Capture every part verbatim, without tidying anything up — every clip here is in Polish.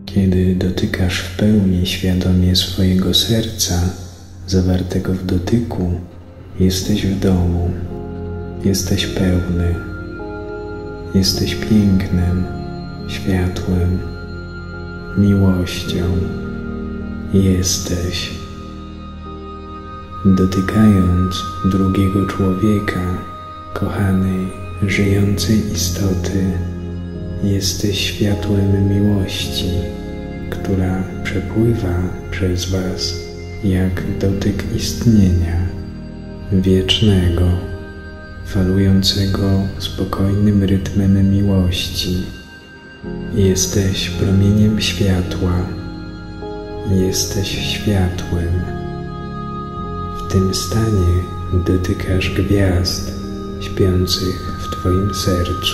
Kiedy dotykasz w pełni świadomie swojego serca, zawartego w dotyku, jesteś w domu, jesteś pełny, jesteś pięknem, światłem, miłością, jesteś. Dotykając drugiego człowieka, kochanej, żyjącej istoty, jesteś światłem miłości, która przepływa przez was jak dotyk istnienia, wiecznego, falującego spokojnym rytmem miłości. Jesteś promieniem światła, jesteś światłem. W tym stanie dotykasz gwiazd śpiących w twoim sercu.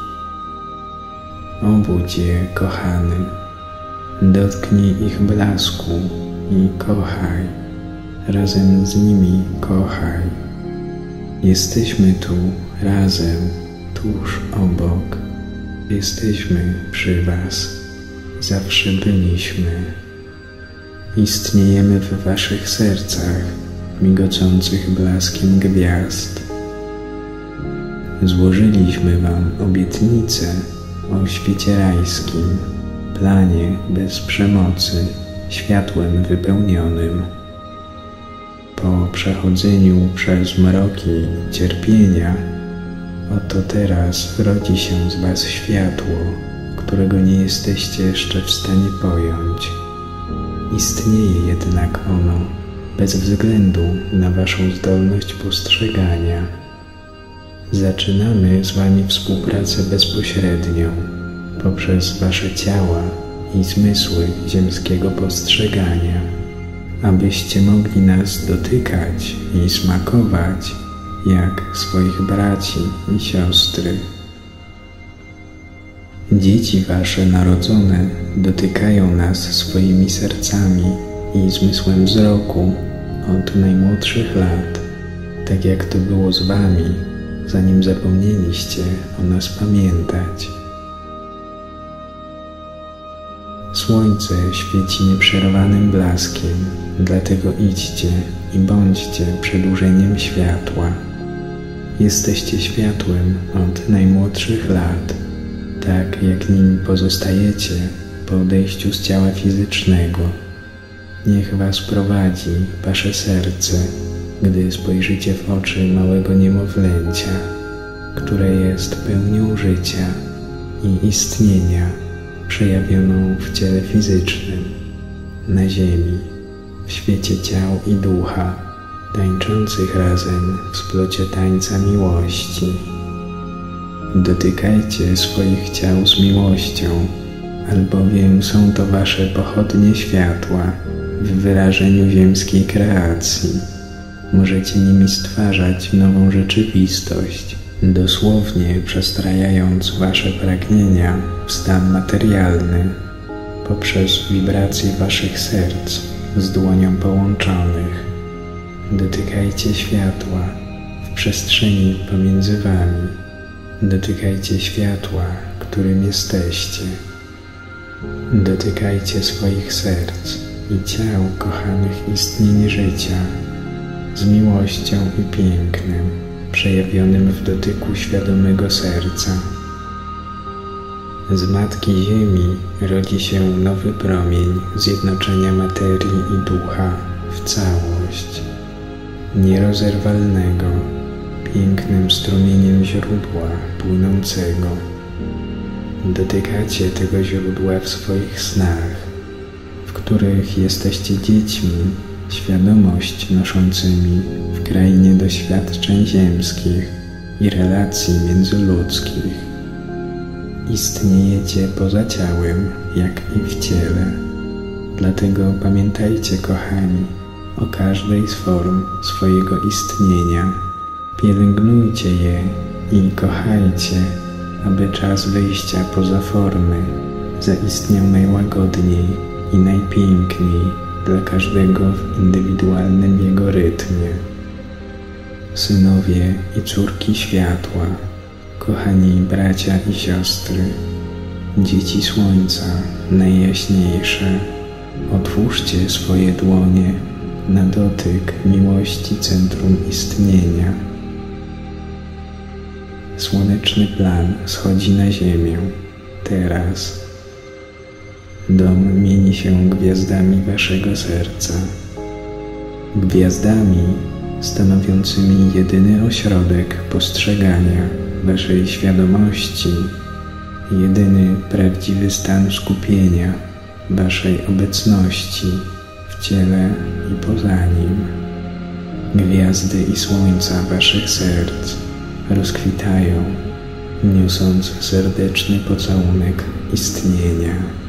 Obudź je, kochany, dotknij ich blasku i kochaj, razem z nimi kochaj. Jesteśmy tu razem, tuż obok, jesteśmy przy was, zawsze byliśmy. Istniejemy w waszych sercach, migocących blaskiem gwiazd. Złożyliśmy wam obietnicę o świecie rajskim, planie bez przemocy, światłem wypełnionym. Po przechodzeniu przez mroki cierpienia, oto teraz rodzi się z was światło, którego nie jesteście jeszcze w stanie pojąć. Istnieje jednak ono, bez względu na waszą zdolność postrzegania. Zaczynamy z wami współpracę bezpośrednią, poprzez wasze ciała i zmysły ziemskiego postrzegania, abyście mogli nas dotykać i smakować jak swoich braci i siostry. Dzieci wasze narodzone dotykają nas swoimi sercami i zmysłem wzroku od najmłodszych lat, tak jak to było z wami, zanim zapomnieliście o nas pamiętać. Słońce świeci nieprzerwanym blaskiem, dlatego idźcie i bądźcie przedłużeniem światła. Jesteście światłem od najmłodszych lat, tak jak nim pozostajecie po odejściu z ciała fizycznego. Niech was prowadzi wasze serce, gdy spojrzycie w oczy małego niemowlęcia, które jest pełnią życia i istnienia, przejawioną w ciele fizycznym, na ziemi, w świecie ciał i ducha, tańczących razem w splocie tańca miłości. Dotykajcie swoich ciał z miłością, albowiem są to wasze pochodnie światła w wyrażeniu ziemskiej kreacji. Możecie nimi stwarzać nową rzeczywistość, dosłownie przestrajając wasze pragnienia w stan materialny poprzez wibracje waszych serc z dłonią połączonych. Dotykajcie światła w przestrzeni pomiędzy wami. Dotykajcie światła, którym jesteście. Dotykajcie swoich serc i ciał kochanych istnień życia z miłością i pięknem przejawionym w dotyku świadomego serca. Z Matki Ziemi rodzi się nowy promień zjednoczenia materii i ducha w całość, nierozerwalnego, pięknym strumieniem źródła płynącego. Dotykacie tego źródła w swoich snach, w których jesteście dziećmi, świadomość noszącymi w krainie doświadczeń ziemskich i relacji międzyludzkich. Istniejecie poza ciałem, jak i w ciele. Dlatego pamiętajcie, kochani, o każdej z form swojego istnienia. Pielęgnujcie je i kochajcie, aby czas wyjścia poza formy zaistniał najłagodniej i najpiękniej dla każdego w indywidualnym jego rytmie. Synowie i córki światła, kochani bracia i siostry, Dzieci Słońca, najjaśniejsze, otwórzcie swoje dłonie na dotyk miłości centrum istnienia. Słoneczny plan schodzi na ziemię, teraz. Dom mieni się gwiazdami waszego serca. Gwiazdami stanowiącymi jedyny ośrodek postrzegania waszej świadomości, jedyny prawdziwy stan skupienia waszej obecności w ciele i poza nim. Gwiazdy i słońca waszych serc rozkwitają, niosąc serdeczny pocałunek istnienia.